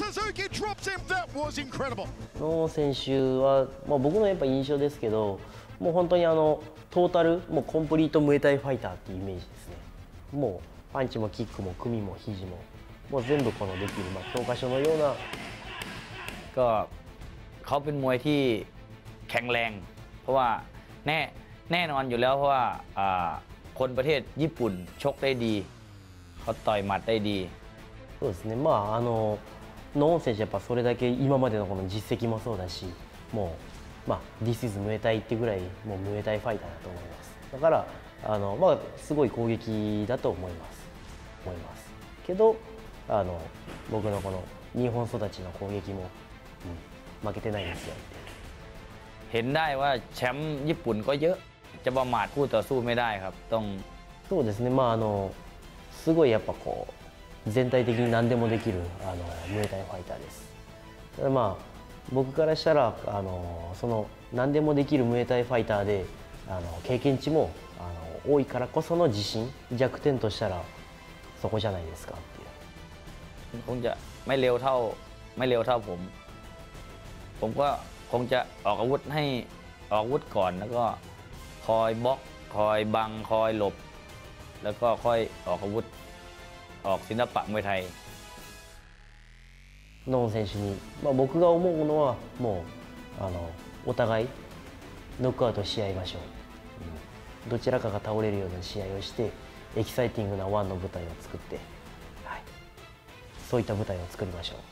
Suzuki drops him. That was incredible. の選手は、僕のやっぱ印象ですけど、もう本当にトータルもうコンプリートムエタイファイターっていうイメージですね。もうパンチもキックも組も肘ももう全部このできる、教科書のような。 ก็เขาเป็นมวยที่แข็งแรงเพราะว่าแน่นอนอยู่แล้วเพราะว่าคนประเทศญี่ปุ่นชกได้ดีเขาต่อยหมัดได้ดีそうですね。ノン選手やっぱそれだけ今までのこの実績もそうだし、もうThis is ムエタイってぐらいもうムエタイファイターだと思います。だからすごい攻撃だと思います。けど僕のこの日本育ちの攻撃も、負けてないですよ。 เห็นได้ว่าแชมป์ญี่ปุ่นก็เยอะจะประมาทคู่ต่อสู้ไม่ได้ครับต้องそうですね。すごいやっぱこう全体的に何でもできるムエタイファイターです。ただ僕からしたらその何でもできるムエタイファイターで経験値も多いからこその自信、弱点としたらそこじゃないですかっていう。 คงจะไม่เร็วเท่าผมก็คงจะออกอาวุธให้ออกอาวุธก่อนแล้วก็คอยบล็อกคอยบังคอยหลบแล้วก็ค่อยออกอาวุธออกศิลปะมวยไทยノン選手に、僕が思うのはもうお互いノックアウトし合いましょう、どちらかが倒れるような試合をしてエキサイティングなワンの舞台を作って、そういった舞台を作りましょう。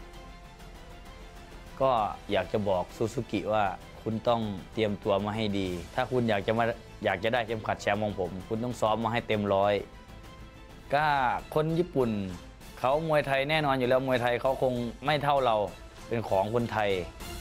ก็อยากจะบอกซูซูกิว่าคุณต้องเตรียมตัวมาให้ดีถ้าคุณอยากจะได้เข็มขัดแชมป์ของผมคุณต้องซ้อมมาให้เต็มร้อยก็คนญี่ปุ่นเขามวยไทยแน่นอนอยู่แล้วมวยไทยเขาคงไม่เท่าเราเป็นของคนไทย